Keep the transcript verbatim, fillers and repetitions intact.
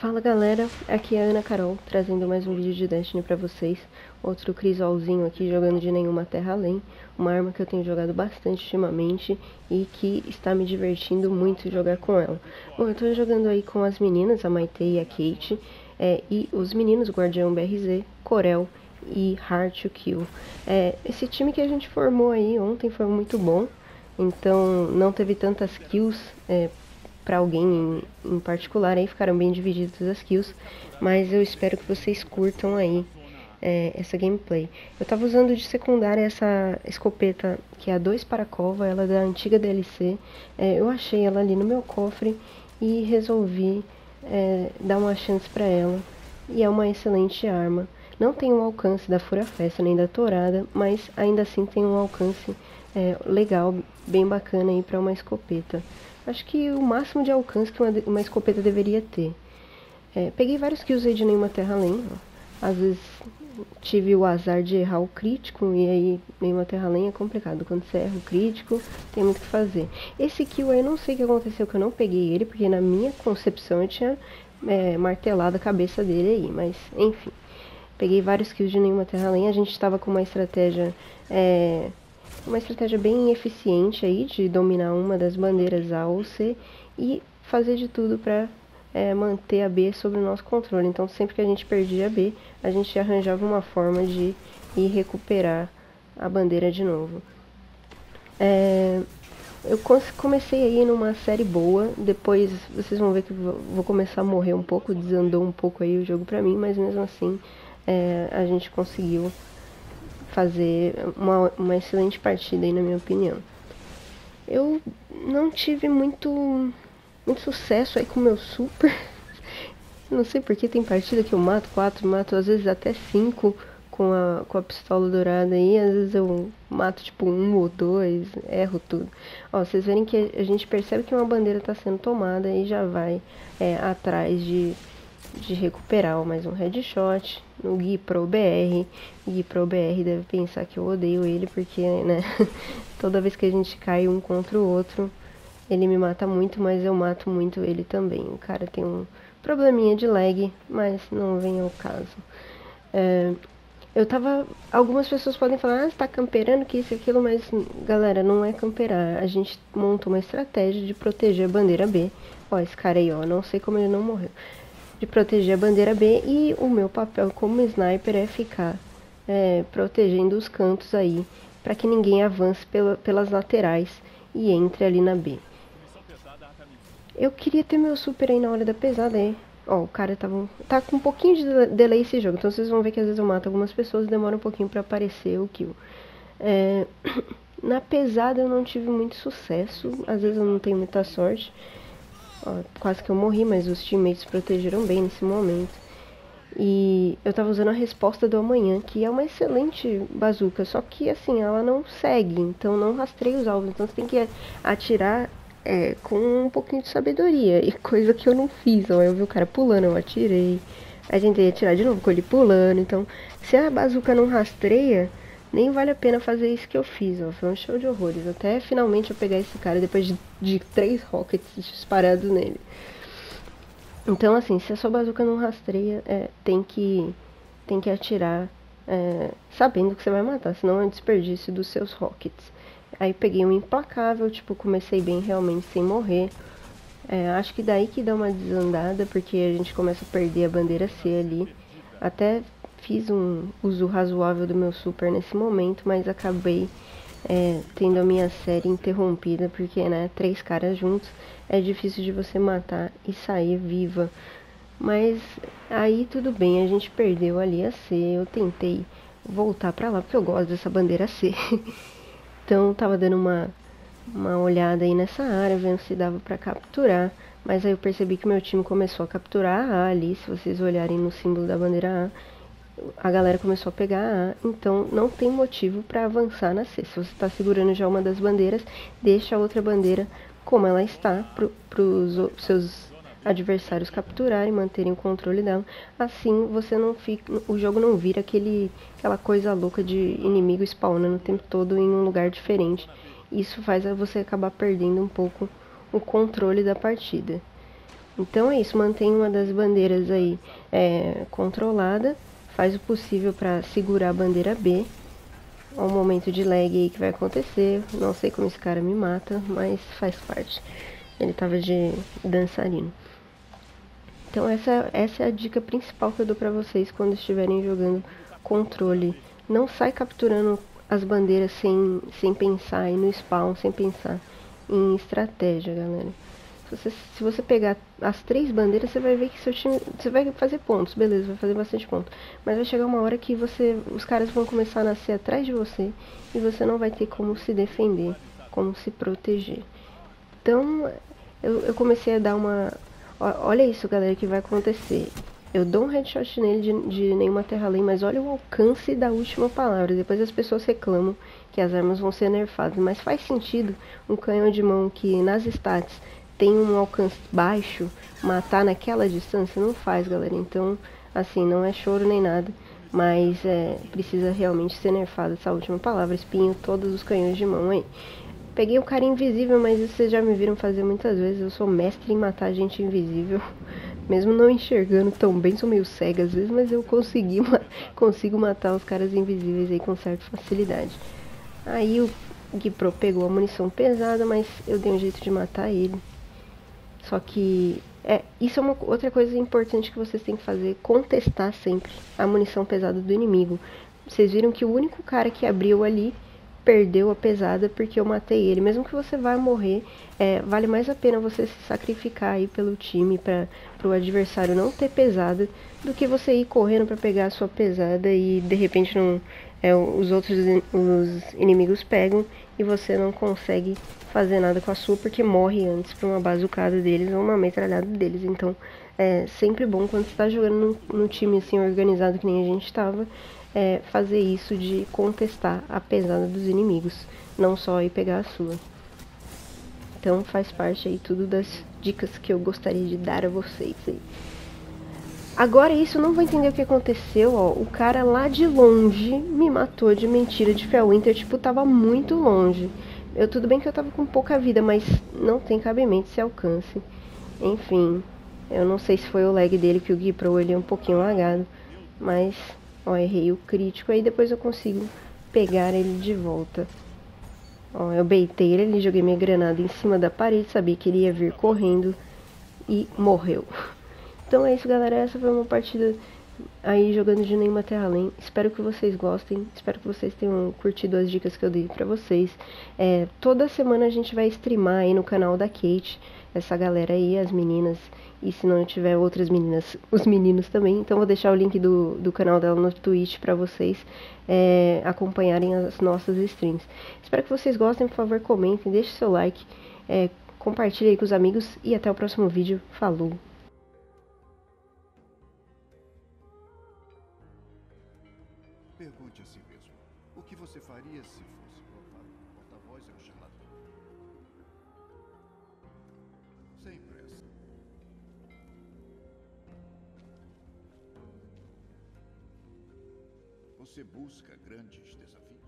Fala galera, aqui é a Ana Carol, trazendo mais um vídeo de Destiny pra vocês. Outro Crisolzinho aqui jogando de nenhuma terra além, uma arma que eu tenho jogado bastante ultimamente e que está me divertindo muito jogar com ela. Bom, eu tô jogando aí com as meninas, a Maite e a Kate, é, e os meninos, Guardião B R Z, Corel e Hard to Kill. É, esse time que a gente formou aí ontem foi muito bom, então não teve tantas kills, é, para alguém em, em particular, aí ficaram bem divididas as kills, mas eu espero que vocês curtam aí é, essa gameplay. Eu tava usando de secundária essa escopeta que é a dois para cova, ela é da antiga D L C, é, eu achei ela ali no meu cofre e resolvi é, dar uma chance para ela, e é uma excelente arma. Não tem o alcance da Fúria Festa nem da Torada, mas ainda assim tem um alcance é, legal, bem bacana aí para uma escopeta. Acho que o máximo de alcance que uma, uma escopeta deveria ter. É, peguei vários kills aí de nenhuma terra além. Ó. Às vezes tive o azar de errar o crítico e aí nenhuma terra além é complicado. Quando você erra o crítico, tem muito o que fazer. Esse kill aí eu não sei o que aconteceu, que eu não peguei ele, porque na minha concepção eu tinha é, martelado a cabeça dele aí. Mas enfim, peguei vários kills de nenhuma terra além. A gente estava com uma estratégia... É, uma estratégia bem eficiente aí de dominar uma das bandeiras A ou C e fazer de tudo para é, manter a B sob o nosso controle. Então sempre que a gente perdia a B, a gente arranjava uma forma de ir recuperar a bandeira de novo. É, eu comecei aí numa série boa, depois vocês vão ver que vou começar a morrer um pouco, desandou um pouco aí o jogo pra mim, mas mesmo assim é, a gente conseguiu fazer uma, uma excelente partida aí, na minha opinião. Eu não tive muito, muito sucesso aí com o meu super. Não sei porque tem partida que eu mato quatro, mato às vezes até cinco com a, com a pistola dourada aí. Às vezes eu mato tipo um ou dois, erro tudo. Ó, vocês verem que a gente percebe que uma bandeira está sendo tomada e já vai é, atrás de... de recuperar mais um headshot no Gui Pro B R. O Gui Pro B R deve pensar que eu odeio ele, porque, né, toda vez que a gente cai um contra o outro, ele me mata muito, mas eu mato muito ele também. O cara tem um probleminha de lag, mas não vem ao caso. É, eu tava... Algumas pessoas podem falar, ah, você tá camperando, que isso e aquilo, mas, galera, não é camperar. A gente montou uma estratégia de proteger a bandeira B. Ó, esse cara aí, ó, não sei como ele não morreu. De proteger a bandeira B, e o meu papel como sniper é ficar é, protegendo os cantos aí, para que ninguém avance pela, pelas laterais e entre ali na B. Eu queria ter meu super aí na hora da pesada, é. Ó, o cara tava, tá com um pouquinho de delay esse jogo, então vocês vão ver que às vezes eu mato algumas pessoas e demora um pouquinho para aparecer o kill. É, na pesada eu não tive muito sucesso, às vezes eu não tenho muita sorte. Ó, quase que eu morri, mas os teammates protegeram bem nesse momento. E eu tava usando a resposta do amanhã, que é uma excelente bazuca, só que assim, ela não segue, então não rastreia os alvos, então você tem que atirar é, com um pouquinho de sabedoria, e coisa que eu não fiz. Ó, eu vi o cara pulando, eu atirei, aí tentei atirar de novo com ele pulando, então se a bazuca não rastreia, nem vale a pena fazer isso que eu fiz, ó. Foi um show de horrores. Até finalmente eu pegar esse cara depois de, de três rockets disparados nele. Então, assim, se a sua bazuca não rastreia, é, tem que tem que atirar é, sabendo que você vai matar, senão é um desperdício dos seus rockets. Aí peguei um implacável, tipo, comecei bem realmente sem morrer. É, acho que daí que dá uma desandada, porque a gente começa a perder a bandeira C ali. Até fiz um uso razoável do meu super nesse momento, mas acabei é, tendo a minha série interrompida, porque, né, três caras juntos é difícil de você matar e sair viva. Mas aí tudo bem, a gente perdeu ali a C, eu tentei voltar pra lá, porque eu gosto dessa bandeira C. Então tava dando uma, uma olhada aí nessa área, vendo se dava pra capturar. Mas aí eu percebi que meu time começou a capturar a A ali, se vocês olharem no símbolo da bandeira A, a galera começou a pegar a A, então não tem motivo para avançar na C. Se você está segurando já uma das bandeiras, deixa a outra bandeira como ela está, para os seus adversários capturarem, manterem o controle dela. Assim você não fica, o jogo não vira aquele, aquela coisa louca de inimigo spawnando o tempo todo em um lugar diferente. Isso faz você acabar perdendo um pouco o controle da partida. Então é isso, mantém uma das bandeiras aí é, controlada, faz o possível para segurar a bandeira B. Olha o momento de lag aí que vai acontecer, não sei como esse cara me mata, mas faz parte. Ele tava de dançarino. Então essa, essa é a dica principal que eu dou pra vocês quando estiverem jogando controle. Não sai capturando as bandeiras sem, sem pensar aí no spawn, sem pensar em estratégia, galera. Se você, se você pegar as três bandeiras, você vai ver que seu time, você vai fazer pontos, beleza, vai fazer bastante ponto. Mas vai chegar uma hora que você, os caras vão começar a nascer atrás de você e você não vai ter como se defender, como se proteger. Então, eu, eu comecei a dar uma... Olha isso, galera, que vai acontecer. Eu dou um headshot nele de, de nenhuma terra além, mas olha o alcance da última palavra. Depois as pessoas reclamam que as armas vão ser nerfadas. Mas faz sentido um canhão de mão que nas stats tem um alcance baixo matar naquela distância? Não faz, galera. Então, assim, não é choro nem nada. Mas é, precisa realmente ser nerfada essa última palavra. Espinho todos os canhões de mão aí. Peguei o cara invisível, mas isso vocês já me viram fazer muitas vezes. Eu sou mestre em matar gente invisível. Mesmo não enxergando tão bem, sou meio cega às vezes, mas eu consegui, consigo matar os caras invisíveis aí com certa facilidade. Aí o Gipro pegou a munição pesada, mas eu dei um jeito de matar ele. Só que é, isso é uma outra coisa importante que vocês têm que fazer, contestar sempre a munição pesada do inimigo. Vocês viram que o único cara que abriu ali perdeu a pesada porque eu matei ele. Mesmo que você vá morrer, é, vale mais a pena você se sacrificar aí pelo time para o adversário não ter pesada do que você ir correndo para pegar a sua pesada e de repente não, é, os outros os inimigos pegam e você não consegue fazer nada com a sua porque morre antes para uma bazucada deles ou uma metralhada deles. Então é sempre bom quando você está jogando num, num time assim organizado que nem a gente estava, é, fazer isso de contestar a pesada dos inimigos, não só ir pegar a sua. Então faz parte aí tudo das dicas que eu gostaria de dar a vocês aí. Agora isso, não vou entender o que aconteceu, ó. O cara lá de longe me matou de mentira de Felwinter, tipo, tava muito longe. Eu, tudo bem que eu tava com pouca vida, mas não tem cabimento esse alcance. Enfim, eu não sei se foi o lag dele, que o Gipro ele é um pouquinho lagado, mas ó, errei o crítico, aí depois eu consigo pegar ele de volta. Ó, eu baitei ele, joguei minha granada em cima da parede, sabia que ele ia vir correndo e morreu. Então é isso, galera, essa foi uma partida aí jogando de Nenhuma Terra Além. Espero que vocês gostem, espero que vocês tenham curtido as dicas que eu dei pra vocês. É, toda semana a gente vai streamar aí no canal da Kate, essa galera aí, as meninas, e se não tiver outras meninas, os meninos também. Então vou deixar o link do, do canal dela no Twitch pra vocês é, acompanharem as nossas streams. Espero que vocês gostem, por favor comentem, deixem seu like, é, compartilhem aí com os amigos e até o próximo vídeo. Falou! Pergunte a si mesmo, o que você faria se fosse provado que o porta-voz é um charlatão? Sem pressa. Você busca grandes desafios?